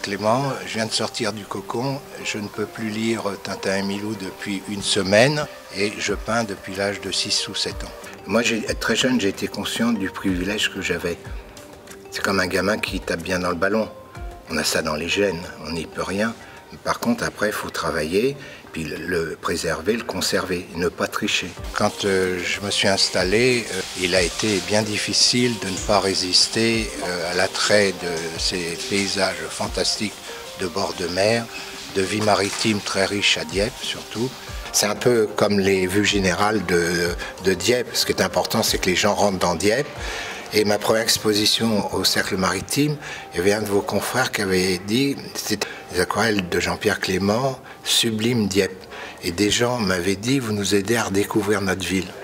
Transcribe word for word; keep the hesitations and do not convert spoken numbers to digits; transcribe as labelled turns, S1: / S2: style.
S1: Clément, je viens de sortir du cocon, je ne peux plus lire Tintin et Milou depuis une semaine et je peins depuis l'âge de six ou sept ans. Moi, très jeune, j'ai été conscient du privilège que j'avais. C'est comme un gamin qui tape bien dans le ballon. On a ça dans les gènes, on n'y peut rien. Par contre, après, il faut travailler, puis le préserver, le conserver, ne pas tricher. Quand euh, je me suis installé, euh, il a été bien difficile de ne pas résister euh, à l'attrait de ces paysages fantastiques de bord de mer, de vie maritime très riche à Dieppe surtout. C'est un peu comme les vues générales de, de Dieppe. Ce qui est important, c'est que les gens rentrent dans Dieppe. Et ma première exposition au Cercle Maritime, il y avait un de vos confrères qui avait dit, c'était les aquarelles de Jean-Pierre Clément, sublime Dieppe. Et des gens m'avaient dit, vous nous aidez à redécouvrir notre ville.